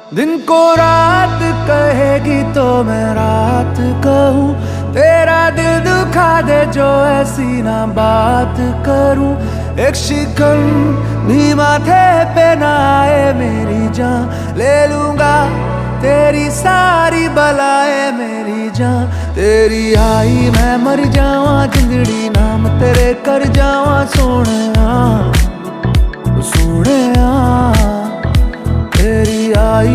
दिन को रात कहेगी तो मैं रात कहूँ, तेरा दिल दुखा दे जो ऐसी ना बात करूँ। एक शिकन भी माथे पे ना आए मेरी जान, ले लूंगा तेरी सारी बलाएं मेरी जान। तेरी आई मैं मर जावा, जिंदड़ी नाम तेरे कर जावा सोने सोने तेरी आई।